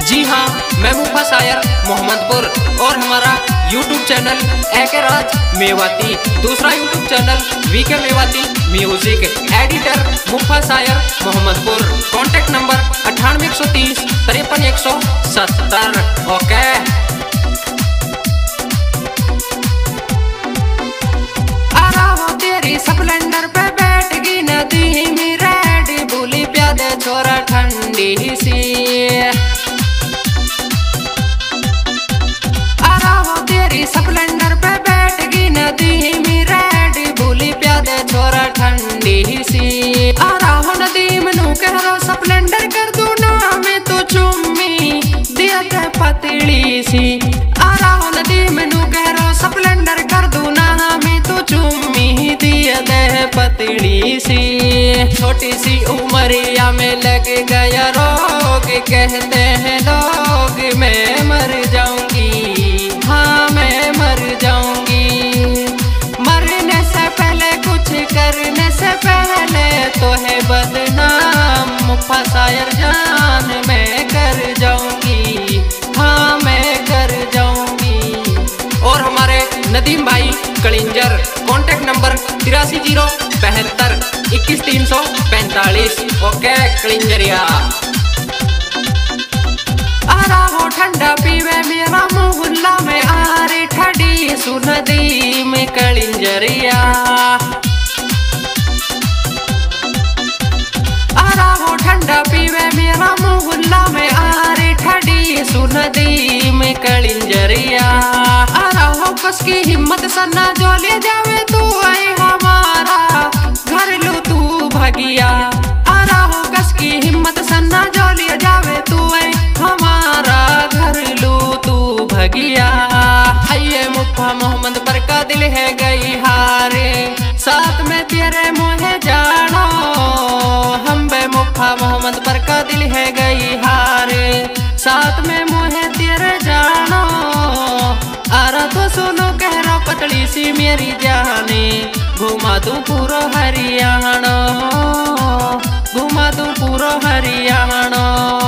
जी हाँ, मैं मुफा शायर मोहम्मदपुर और हमारा YouTube channel AK Raj Mewati, दूसरा YouTube channel VK Mewati music, editor Mufa Shayar Mohammadpur. Contact number 98 130 53 170। Okay. तेरी स्प्लेंडर पे बैठ गई नदी में रेड बुली प्यादे छोरा ठंडी सी। तेरी स्प्लेंडर पे बैठ गई नदी में रेड बुली प्यादे छोरा ठंडी सी। नदी मनु कह रो स्प्लेंडर कर दू ना मैं तो चुम्मी दिया के पतली सी। नदी मनु कह रो स्प्लेंडर कर दू ना मैं तो चुम्मी दिया दे पतली सी। छोटी सी उमरिया में लग गया रोग, कहते हैं लोग मैं मर जाऊंगी, हाँ मैं मर जाऊंगी। मरने से पहले कुछ करने से पहले तो है बदनाम, मुफा शायर जान मैं कर जाऊंगी, हाँ मैं कर जाऊंगी। और हमारे नदीम भाई Kalinjar, contact number 83 0 72 21 345। Okay Kalinjariya. हो ठंडा पीवे मेरा मोहल्ला में आ रे ठंडी सुनदी में कलिंजरिया। हो ठंडा पीवे मेरा मोहल्ला में आ रे ठंडी सुनदी में कलिंजरिया। हो कसकी हिम्मत सन्ना जो ले जावे तू आई हमारा घर लो तू भगिया। हो कसकी हिम्मत सन्ना जो ले जावे तू आई हमारा घर लो तू भगिया। ये मुफा मोहम्मद पर का दिल है गई हारे, साथ में तेरे मोहे जानो। हम बे मुफा मोहम्मद पर का दिल है गई हारे, साथ में मोहे तेरे जानो। आरा तो सुनो कह रहा पतली सी मेरी जाने, घुमा दूं पूरा हरियाणा, घुमा दूं पूरा हरियाणा।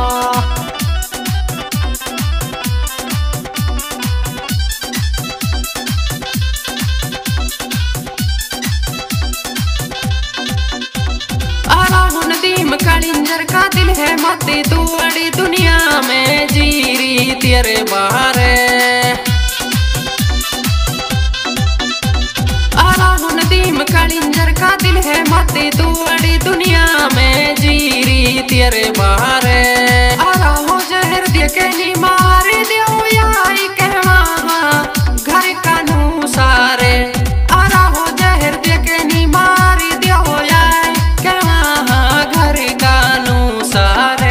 नदीम कलिंजर का दिल है मती तू बड़ी दुनिया में जीरी तेरे बारे। नदीम कलिंजर का दिल है मती तू बड़ी दुनिया में जीरी तेरे बारे। हो जहर दे के नी मार दियो याई कहवा घर कानू सारे। हो जहर दे के नी मार दियो याई कहवा घर कानू सारे।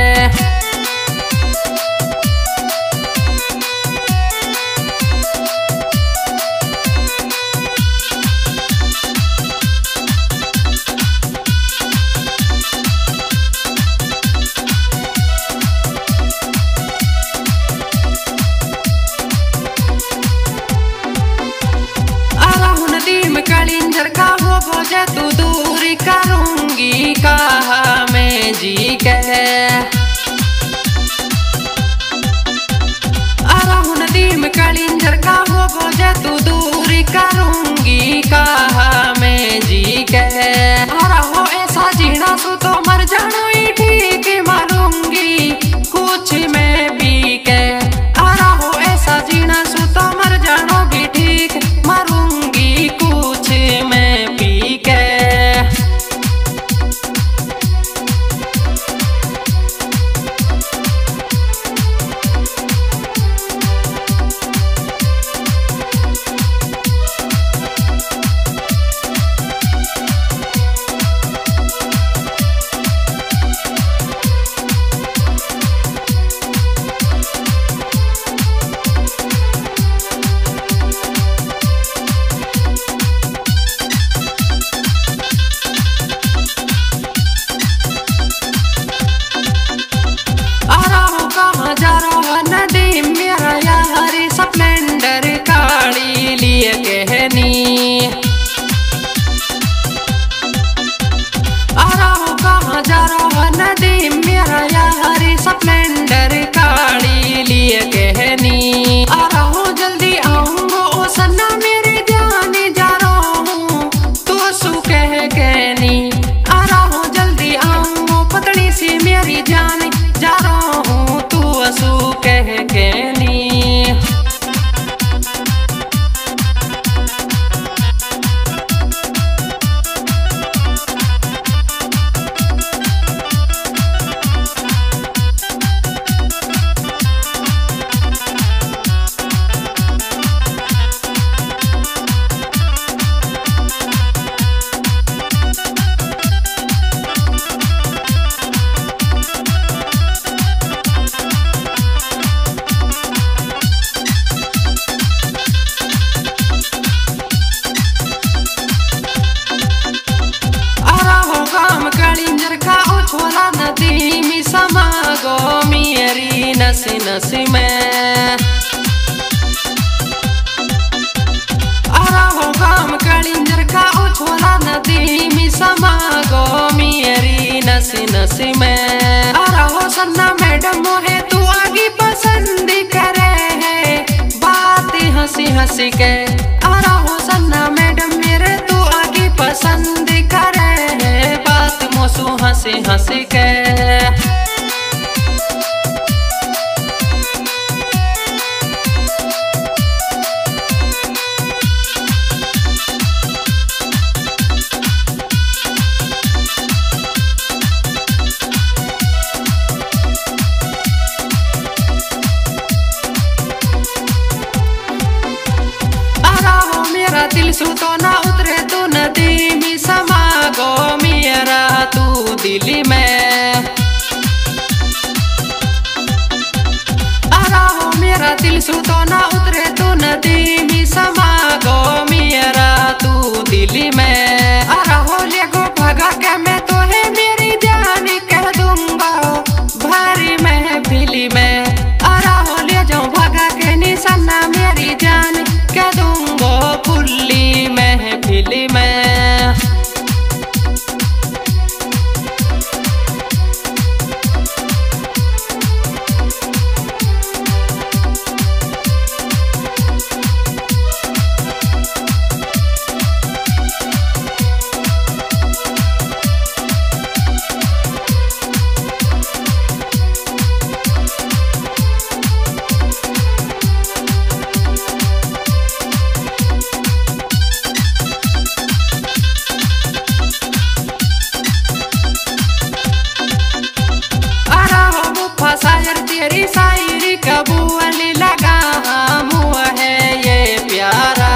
कलिंजर का हो भोजे तू दूरी करूंगी कहा मैं जी कह। नदीम कलिंजर का हो भोजे तू दूरी करूंगी कहा मैं जी कह। हो ऐसा जीना सो तो मर जाना ही ठीक मारूंगी कुछ मैं भी कह। हो ऐसा जीना सो तो मर जाना भी ठीक मारूंगी कुछ मैं पी के। नसी नसी में आरा हो गाम कालिंजर का ओ छोरा नदी में समा गो मेरी नसी नसी में आरा हो सन्ना मैडम मोहे तू आगे पसंद करे है बात हंसी हंसी के आरा हो सन्ना मैडम मेरे तू आगे पसंद करे है बात मोसू हंसी हंसी के दिल सु तो ना उतरे तू नदी में समा गो मेरा तू दिल्ली में आरा हो मेरा दिल सु तो ना उतरे तू नदी में समा गो मेरा तू दिल्ली में आरा हो ले गो भगा के मैं तो है मेरी जान कह दूंगा भारी महफिली में आरा हो ले जाऊं भगा के निशाना मेरी जान कह दूंगा फुल्ली महफिली में शायर तेरी शायरी कबूल लगा मुआ है ये प्यारा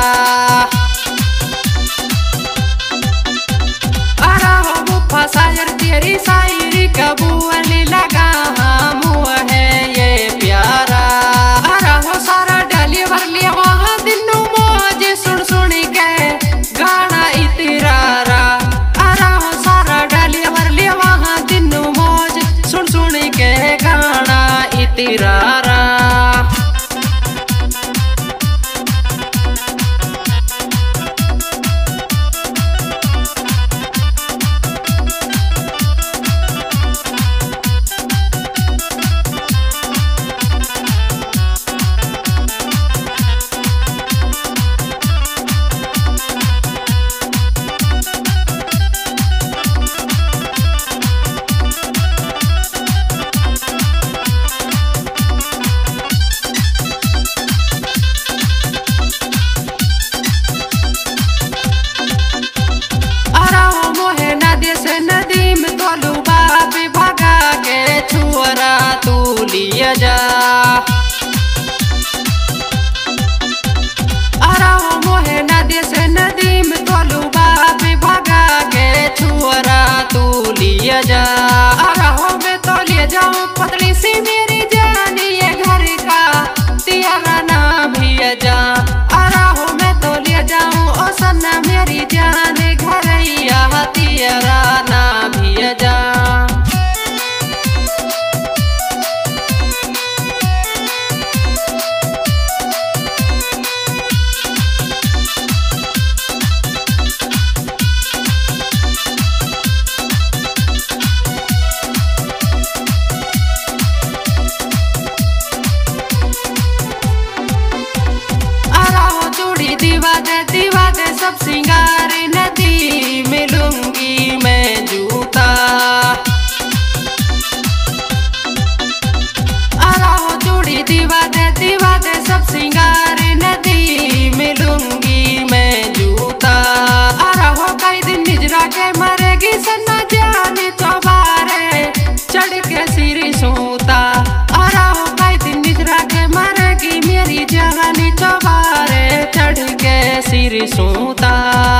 आरा हो मुफा शायर तेरी शायरी कबूल लगा मुआ है ये प्यारा आरा हो सारा डाली भर लिया वहाँ दिनों मौज सुन सुन के गाना इतरारा आरा हो सारा डाली भर लिया वहाँ दिनों मौज सुन सुन के गाना इतरारा नदी में तोलू बाप भगा के छुअरा तू लिया जा आरा हो मोहे नदी से नदी में तोलू बाप भगा के छुअरा तू लिया जा आरा हो मैं तो ले जाऊं पतली सी मेरी जान ये घर का तेरा ना भी जा आरा हो मैं तो ले जाऊं ओ सन्ना मेरी जान घरैया तेरा ना भी जा दीवा दे सब सिंगार नदी मिलूंगी मैं जूता आरा हो चूड़ी दीवा दे सब सिंगार नदी मिलूंगी मैं जूता आरा हो कई दिन निजरा के मरेगी सन्ना जाने चौबारे चढ़ के सिर सूता आरा हो कई दिन निजरा के मरेगी मेरी जानी चौबारे चढ़ के सिर सूता।